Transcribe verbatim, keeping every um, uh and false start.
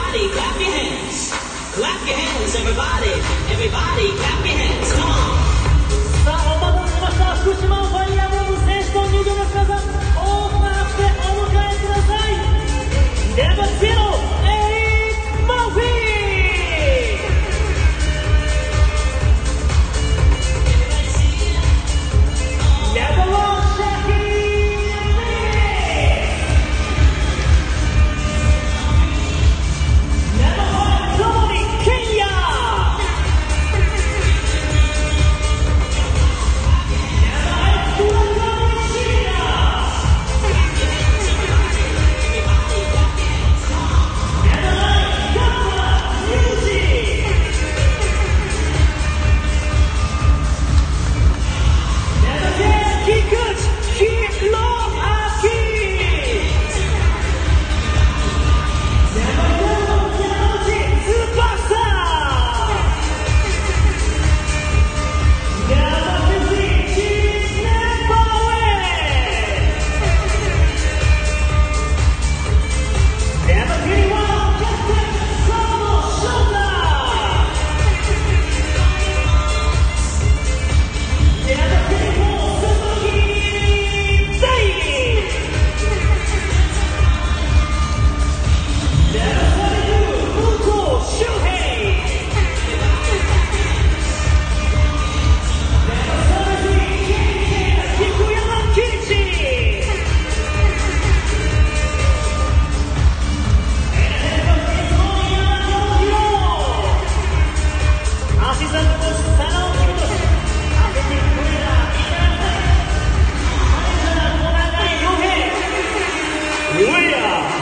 Everybody clap your hands. Clap your hands, everybody. Everybody clap your hands. Come on. さあ、お待たせしました。福島ファイヤーボンズ選手と入場の皆さん、大きな拍手でお迎えください。Never zero, eight, Murphy! Never one, Shaki! Never one, Tony Kenya! We are